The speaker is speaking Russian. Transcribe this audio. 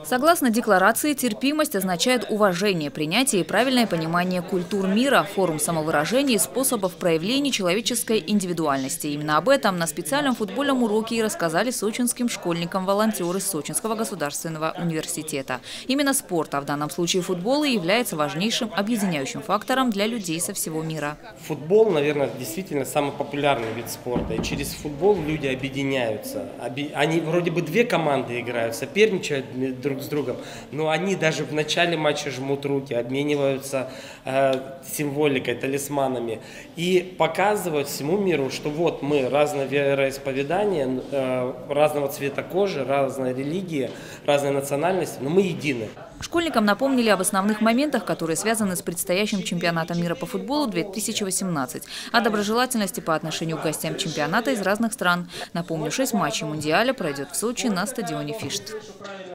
Согласно декларации, терпимость означает уважение, принятие и правильное понимание культур мира, форум самовыражения и способов проявления человеческой индивидуальности. Именно об этом на специальном футбольном уроке и рассказали сочинским школьникам волонтеры Сочинского государственного университета. Именно спорт, а в данном случае футбол, и является важнейшим объединяющим фактором для людей со всего мира. Футбол, наверное, действительно самый популярный вид спорта. И через футбол люди объединяются. Они вроде бы две команды играют, соперничают друг с другом, но они даже в начале матча жмут руки, обмениваются символикой, талисманами и показывают всему миру, что вот мы разное вероисповедание, разного цвета кожи, разной религии, разной национальности, но мы едины. Школьникам напомнили об основных моментах, которые связаны с предстоящим чемпионатом мира по футболу 2018, о доброжелательности по отношению к гостям чемпионата из разных стран. Напомню, 6 матчей Мундиаля пройдет в Сочи на стадионе «Фишт».